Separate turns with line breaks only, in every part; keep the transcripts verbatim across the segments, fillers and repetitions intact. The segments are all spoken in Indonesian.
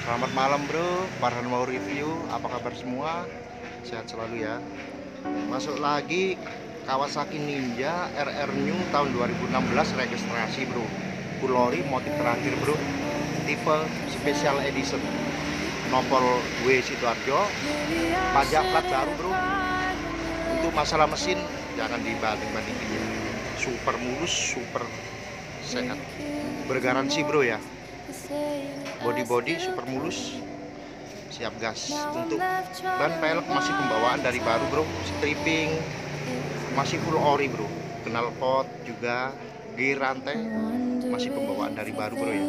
Selamat malam bro, Farhan mau review. Apa kabar semua? Sehat selalu ya. Masuk lagi Kawasaki Ninja R R New tahun dua ribu enam belas registrasi bro. Full ori motif terakhir bro. Tipe Special Edition. Nopol W Sidoarjo. Pajak plat baru bro. Untuk masalah mesin jangan dibanding-bandingin ya. Super mulus, super sehat. Bergaransi bro ya. Body-body super mulus, siap gas. Untuk ban pelek masih pembawaan dari baru bro, stripping masih full ori bro, knalpot juga, gear rantai masih pembawaan dari baru bro ya.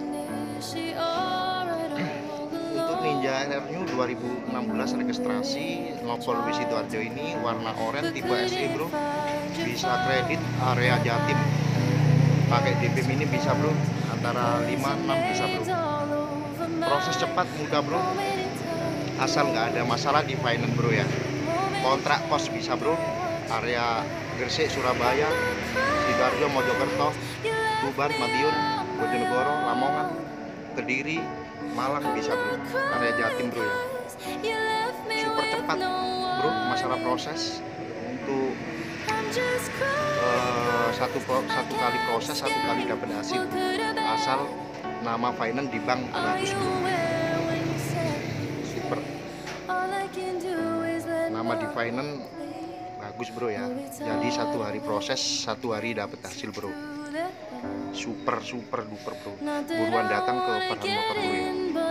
Untuk Ninja R R New dua ribu enam belas registrasi Nopol W Sidoarjo ini warna oranye tipe S E bro, bisa kredit area Jatim, pakai D P Mini bisa bro, antara lima enam bisa bro. Proses cepat mudah bro, asal nggak ada masalah di finance bro ya. Kontrak pos bisa bro, area Gresik, Surabaya, Sidoarjo, Mojokerto, Tuban, Madiun, Bojonegoro, Lamongan, Kediri, Malang bisa bro, area Jatim bro ya. Super cepat bro masalah proses. Untuk uh, satu satu kali proses satu kali dapat hasil, asal nama finance di bank bagus bro. Super. Nama di finance bagus bro ya. Jadi satu hari proses, satu hari dapat hasil bro. Super super duper bro. Buruan datang ke Farhan Motor bro ya.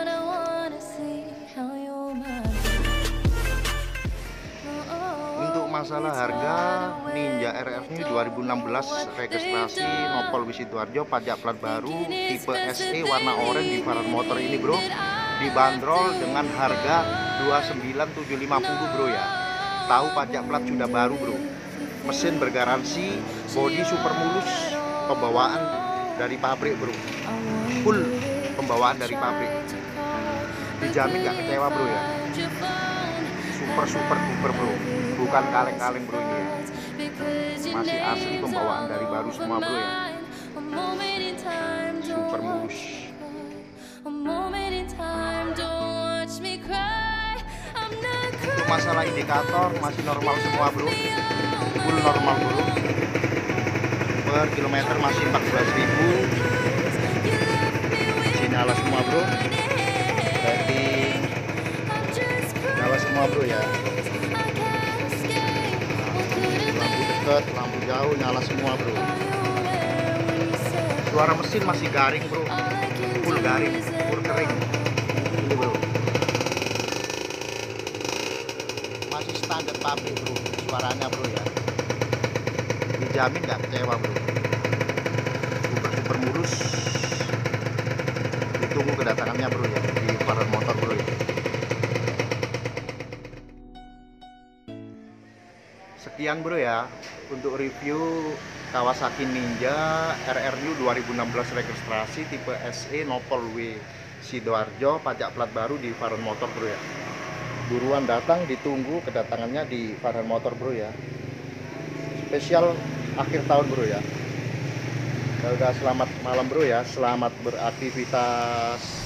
Untuk masalah harga Ninja R R New dua ribu enam belas registrasi Nopol W Sidoarjo, pajak plat baru, tipe S E, warna oranye di Farhan Motor ini bro, dibanderol dengan harga dua puluh sembilan ribu tujuh ratus lima puluh bro ya. Tahu pajak plat sudah baru bro, mesin bergaransi, bodi super mulus, pembawaan dari pabrik bro, full pembawaan dari pabrik, dijamin gak kecewa bro ya. Super super duper bro, bukan kaleng-kaleng bro ini ya, masih asli pembawaan dari baru semua bro ya. Super mulus. Untuk masalah indikator masih normal semua bro, full normal bro. Per kilometer masih empat belas ribu, masih nyala semua bro. Rating nyala semua bro ya. Lampu dekat, lampu jauh nyala semua bro. Suara mesin masih garing bro, full garing, full kering ini bro. Masih standar pabrik bro suaranya bro ya, dijamin gak kecewa bro. Super super mulus. Ditunggu kedatangannya bro ya di Farhan Motor bro ya. Sekian bro ya untuk review Kawasaki Ninja R R New dua ribu enam belas registrasi tipe S E Nopol W Sidoarjo, pajak plat baru di Farhan Motor bro ya. Buruan datang, ditunggu kedatangannya di Farhan Motor bro ya. Spesial akhir tahun bro ya. Ya udah, selamat malam bro ya, selamat beraktivitas.